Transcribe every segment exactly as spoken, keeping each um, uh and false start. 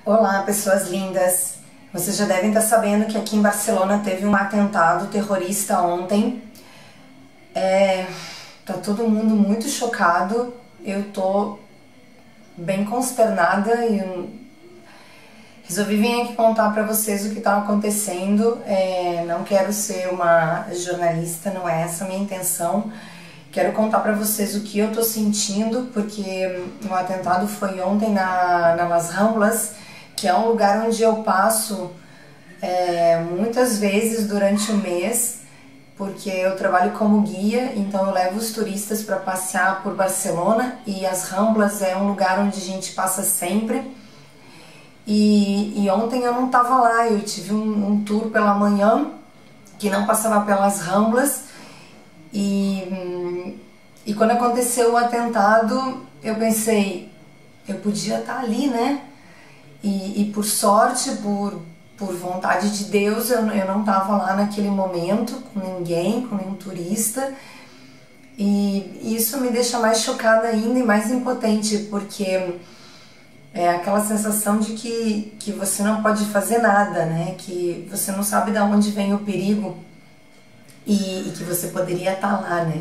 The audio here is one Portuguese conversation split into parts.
Olá, pessoas lindas! Vocês já devem estar sabendo que aqui em Barcelona teve um atentado terrorista ontem. É, tá todo mundo muito chocado. Eu tô bem consternada e eu resolvi vir aqui contar para vocês o que está acontecendo. É, não quero ser uma jornalista, não é essa a minha intenção. Quero contar para vocês o que eu tô sentindo, porque o atentado foi ontem na, na Las Ramblas, que é um lugar onde eu passo é, muitas vezes durante o mês, porque eu trabalho como guia, então eu levo os turistas para passear por Barcelona, e as Ramblas é um lugar onde a gente passa sempre. E, e ontem eu não estava lá, eu tive um, um tour pela manhã que não passava pelas Ramblas, e, e quando aconteceu o atentado eu pensei, eu podia estar ali, né? E, e por sorte, por, por vontade de Deus, eu, eu não estava lá naquele momento com ninguém, com nenhum turista. E, e isso me deixa mais chocada ainda e mais impotente, porque é aquela sensação de que, que você não pode fazer nada, né? Que você não sabe de onde vem o perigo e, e que você poderia estar lá, né?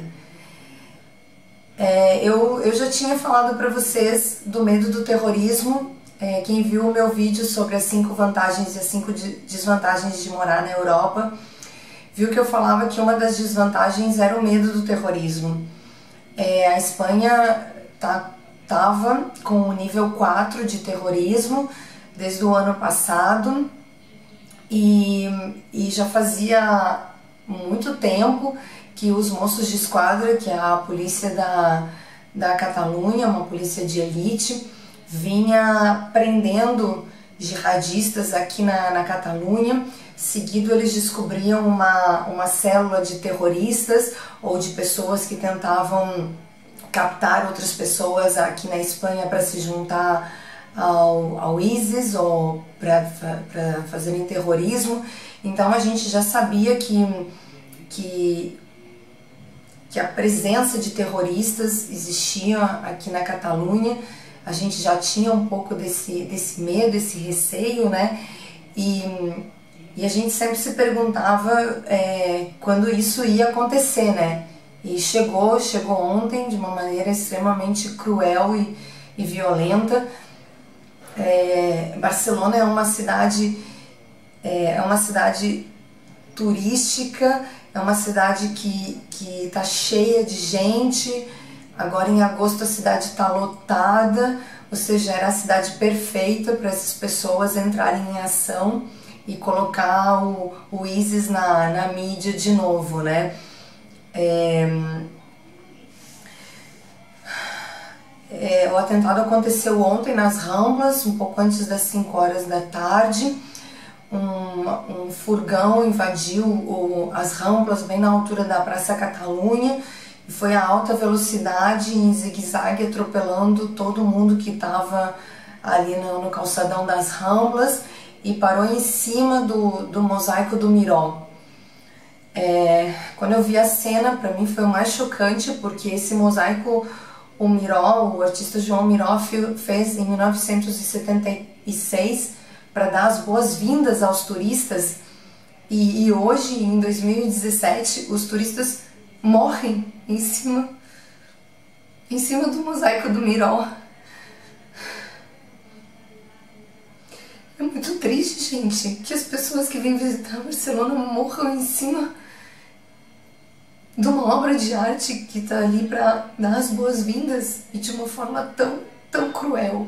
É, eu, eu já tinha falado para vocês do medo do terrorismo. É, quem viu o meu vídeo sobre as cinco vantagens e as cinco desvantagens de morar na Europa, viu que eu falava que uma das desvantagens era o medo do terrorismo. É, a Espanha tá, tava com o nível quatro de terrorismo desde o ano passado, e, e já fazia muito tempo que os Mossos de Esquadra, que é a polícia da, da Catalunha, uma polícia de elite, vinha prendendo jihadistas aqui na, na Catalunha. Seguido eles descobriam uma, uma célula de terroristas ou de pessoas que tentavam captar outras pessoas aqui na Espanha para se juntar ao, ao ISIS ou para fazerem terrorismo. Então a gente já sabia que, que, que a presença de terroristas existia aqui na Catalunha. A gente já tinha um pouco desse, desse medo, esse receio, né? E, e a gente sempre se perguntava é, quando isso ia acontecer, né? E chegou, chegou ontem de uma maneira extremamente cruel e, e violenta. É, Barcelona é uma cidade, é, é uma cidade turística, é uma cidade que que está cheia de gente. Agora em agosto a cidade está lotada, ou seja, era a cidade perfeita para essas pessoas entrarem em ação e colocar o, o ISIS na, na mídia de novo, né? É, é, o atentado aconteceu ontem nas Ramblas, um pouco antes das cinco horas da tarde. Um, um furgão invadiu o, as Ramblas bem na altura da Praça Catalunha, e foi a alta velocidade em zigue-zague atropelando todo mundo que estava ali no, no calçadão das Ramblas, e parou em cima do, do mosaico do Miró. É, quando eu vi a cena, para mim foi o mais chocante, porque esse mosaico, o Miró, o artista João Miró fez em mil novecentos e setenta e seis para dar as boas-vindas aos turistas, e, e hoje, em dois mil e dezessete, os turistas morrem em cima, em cima do mosaico do Miró. É muito triste, gente, que as pessoas que vêm visitar Barcelona morram em cima de uma obra de arte que está ali para dar as boas-vindas, e de uma forma tão, tão cruel.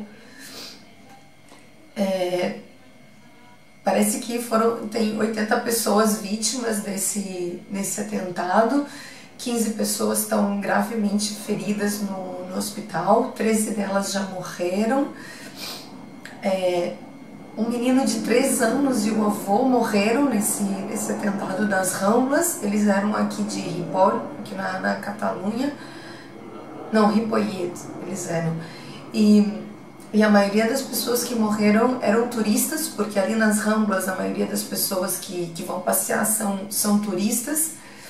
É, parece que foram, tem oitenta pessoas vítimas desse, desse atentado. quinze pessoas estão gravemente feridas no, no hospital, treze delas já morreram. É, um menino de três anos e o avô morreram nesse, nesse atentado das Ramblas. Eles eram aqui de Ripoll, aqui na, na Catalunha. Não, Ripollet, eles eram. E, e a maioria das pessoas que morreram eram turistas, porque ali nas Ramblas a maioria das pessoas que, que vão passear são, são turistas.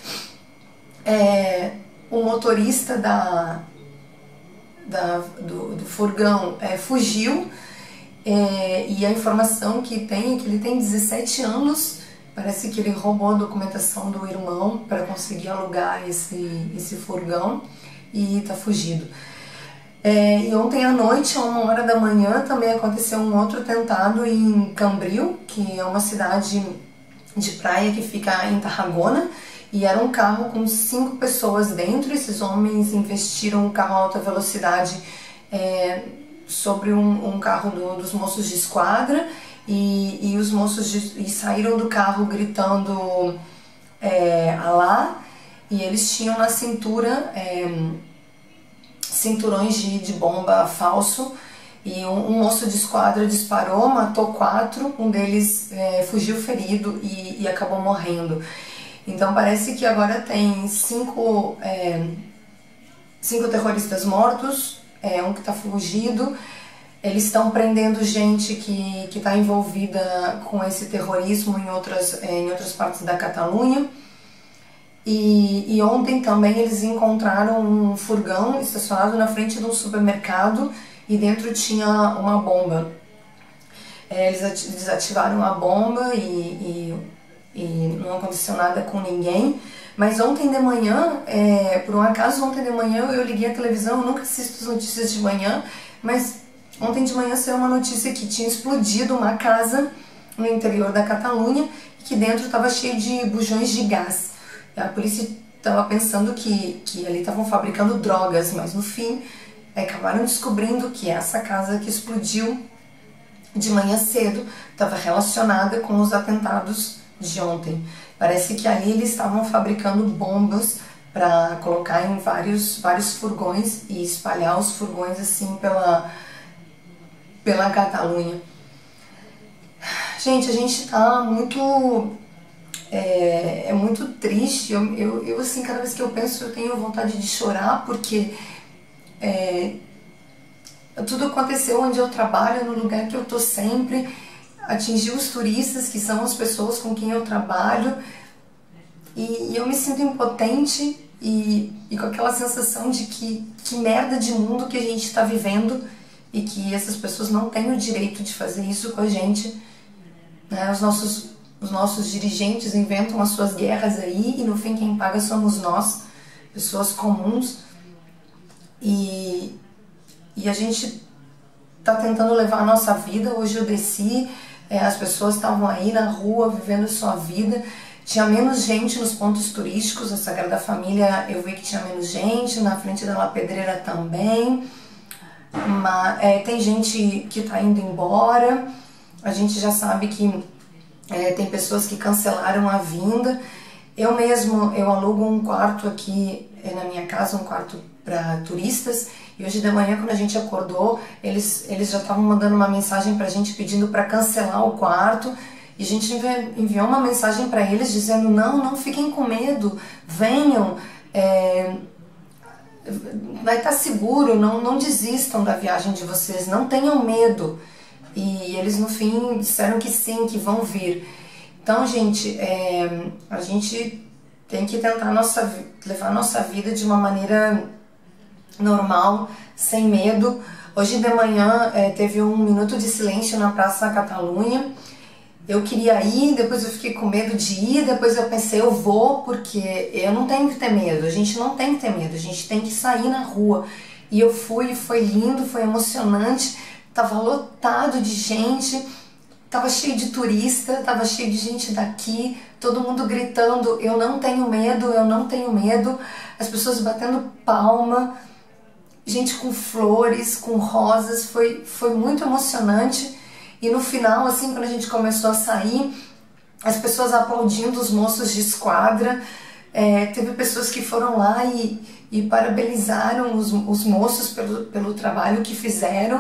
É, o motorista da, da, do, do furgão é, fugiu, É, e a informação que tem é que ele tem dezessete anos, parece que ele roubou a documentação do irmão para conseguir alugar esse, esse furgão e tá fugido. É, e ontem à noite, a uma hora da manhã, também aconteceu um outro atentado em Cambril, que é uma cidade de praia que fica em Tarragona, e era um carro com cinco pessoas dentro. Esses homens investiram um carro a alta velocidade é, sobre um, um carro do, dos moços de esquadra, e, e os moços de, e saíram do carro gritando é, Alá, e eles tinham na cintura é, cinturões de, de bomba falso, e um, um moço de esquadra disparou, matou quatro, um deles é, fugiu ferido e, e acabou morrendo. Então parece que agora tem cinco, é, cinco terroristas mortos, é, um que está fugido. Eles estão prendendo gente que que está envolvida com esse terrorismo em outras, é, em outras partes da Catalunha. E, e ontem também eles encontraram um furgão estacionado na frente de um supermercado e dentro tinha uma bomba. É, eles desativaram a bomba e, e, e não aconteceu nada com ninguém. Mas ontem de manhã, é, por um acaso ontem de manhã eu liguei a televisão, eu nunca assisto as notícias de manhã, mas ontem de manhã saiu uma notícia que tinha explodido uma casa no interior da Catalunha e que dentro estava cheio de bujões de gás. A polícia estava pensando que, que ali estavam fabricando drogas, mas no fim acabaram descobrindo que essa casa que explodiu de manhã cedo estava relacionada com os atentados de ontem. Parece que ali eles estavam fabricando bombas para colocar em vários, vários furgões e espalhar os furgões assim pela, pela Catalunha. Gente, a gente tá muito... É, é muito triste. Eu, eu, eu, assim, cada vez que eu penso, eu tenho vontade de chorar, porque é, tudo aconteceu onde eu trabalho, no lugar que eu tô sempre, atingiu os turistas, que são as pessoas com quem eu trabalho, e, e eu me sinto impotente e, e com aquela sensação de que, que merda de mundo que a gente tá vivendo e que essas pessoas não têm o direito de fazer isso com a gente, né? Os nossos Os nossos dirigentes inventam as suas guerras aí e no fim quem paga somos nós, pessoas comuns. E, e a gente tá tentando levar a nossa vida. Hoje eu desci, é, as pessoas estavam aí na rua vivendo sua vida. Tinha menos gente nos pontos turísticos, a Sagrada Família eu vi que tinha menos gente, na frente da La Pedreira também. Mas, é, tem gente que tá indo embora, a gente já sabe que É, tem pessoas que cancelaram a vinda. Eu mesmo, eu alugo um quarto aqui é, na minha casa, um quarto para turistas, e hoje de manhã quando a gente acordou, eles, eles já estavam mandando uma mensagem pra gente pedindo para cancelar o quarto, e a gente enviou uma mensagem para eles dizendo não, não fiquem com medo, venham, é, vai estar seguro, não, não desistam da viagem de vocês, não tenham medo. E eles no fim disseram que sim, que vão vir. Então, gente, é, a gente tem que tentar nossa, levar a nossa vida de uma maneira normal, sem medo. Hoje de manhã é, teve um minuto de silêncio na Praça Catalunha. Eu queria ir, depois eu fiquei com medo de ir, depois eu pensei, eu vou, porque eu não tenho que ter medo, a gente não tem que ter medo, a gente tem que sair na rua. E eu fui, foi lindo, foi emocionante. Tava lotado de gente, tava cheio de turista, tava cheio de gente daqui, todo mundo gritando, eu não tenho medo, eu não tenho medo, as pessoas batendo palma, gente com flores, com rosas, foi, foi muito emocionante. E no final, assim, quando a gente começou a sair, as pessoas aplaudindo os moços de esquadra, é, teve pessoas que foram lá e, e parabenizaram os, os moços pelo, pelo trabalho que fizeram.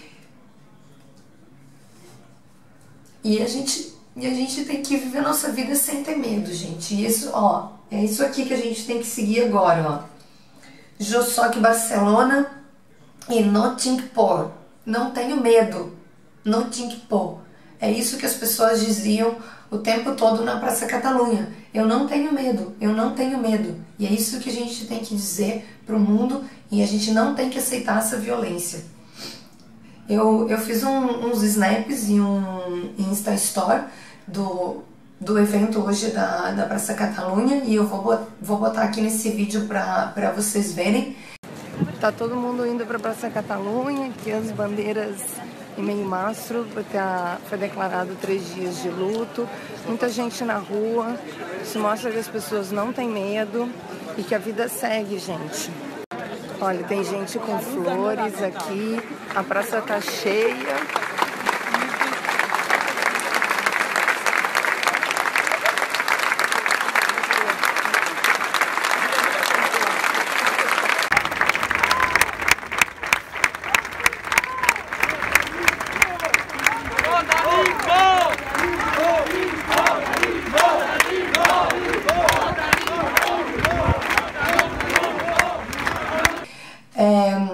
E a gente, e a gente tem que viver a nossa vida sem ter medo, gente. E isso, ó, é isso aqui que a gente tem que seguir agora, ó. Jo soc Barcelona e no tinc por. Não tenho medo, no tinc por. É isso que as pessoas diziam o tempo todo na Praça Catalunha. Eu não tenho medo, eu não tenho medo. E é isso que a gente tem que dizer pro mundo, e a gente não tem que aceitar essa violência. Eu, eu fiz um, uns snaps e um Insta Story do, do evento hoje da, da Praça Catalunha e eu vou, vou botar aqui nesse vídeo para vocês verem. Tá todo mundo indo para a Praça Catalunha, aqui as bandeiras em meio mastro, porque a, foi declarado três dias de luto, muita gente na rua, isso mostra que as pessoas não têm medo e que a vida segue, gente. Olha, tem gente com flores aqui, a praça tá cheia. É,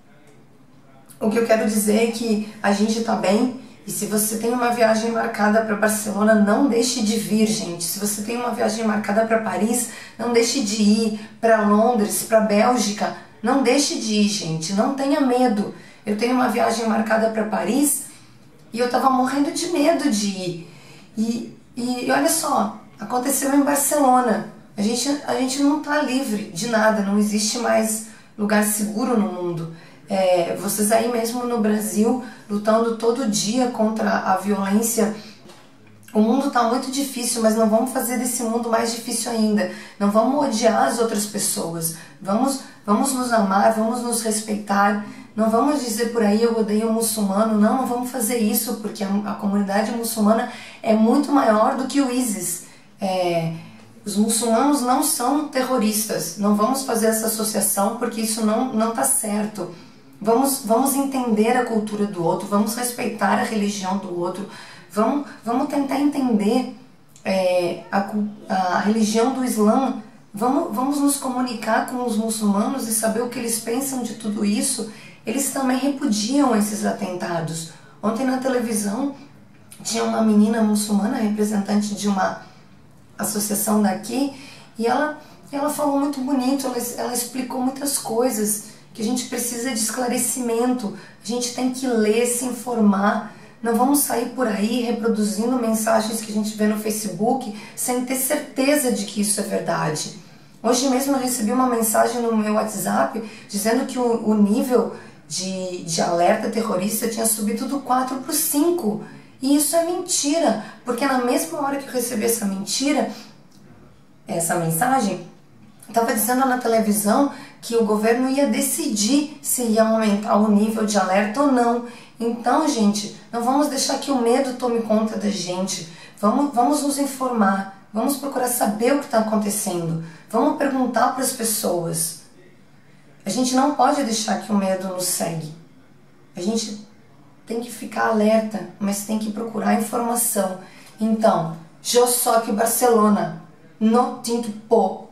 o que eu quero dizer é que a gente tá bem e se você tem uma viagem marcada para Barcelona, não deixe de vir, gente. Se você tem uma viagem marcada para Paris, não deixe de ir para Londres, para Bélgica, não deixe de ir, gente. Não tenha medo. Eu tenho uma viagem marcada para Paris e eu tava morrendo de medo de ir. E, e, e olha só, aconteceu em Barcelona. A gente, a gente não tá livre de nada, não existe mais lugar seguro no mundo. É, vocês aí mesmo no Brasil lutando todo dia contra a violência. O mundo tá muito difícil, mas não vamos fazer desse mundo mais difícil ainda. Não vamos odiar as outras pessoas. Vamos, vamos nos amar, vamos nos respeitar. Não vamos dizer por aí eu odeio o muçulmano. Não, não vamos fazer isso, porque a, a comunidade muçulmana é muito maior do que o ISIS. É, Os muçulmanos não são terroristas, não vamos fazer essa associação porque isso não não tá certo. Vamos, vamos entender a cultura do outro, vamos respeitar a religião do outro, vamos, vamos tentar entender é, a, a religião do Islã, vamos, vamos nos comunicar com os muçulmanos e saber o que eles pensam de tudo isso. Eles também repudiam esses atentados. Ontem na televisão tinha uma menina muçulmana, representante de uma associação daqui, e ela, ela falou muito bonito, ela, ela explicou muitas coisas que a gente precisa de esclarecimento, a gente tem que ler, se informar, não vamos sair por aí reproduzindo mensagens que a gente vê no Facebook sem ter certeza de que isso é verdade. Hoje mesmo eu recebi uma mensagem no meu WhatsApp dizendo que o, o nível de, de alerta terrorista tinha subido do quatro para o cinco. E isso é mentira, porque na mesma hora que eu recebi essa mentira, essa mensagem, estava dizendo na televisão que o governo ia decidir se ia aumentar o nível de alerta ou não. Então, gente, não vamos deixar que o medo tome conta da gente. Vamos, vamos nos informar, vamos procurar saber o que está acontecendo, vamos perguntar para as pessoas. A gente não pode deixar que o medo nos segue. A gente tem que ficar alerta, mas tem que procurar informação. Então, jo soc Barcelona, no tinc por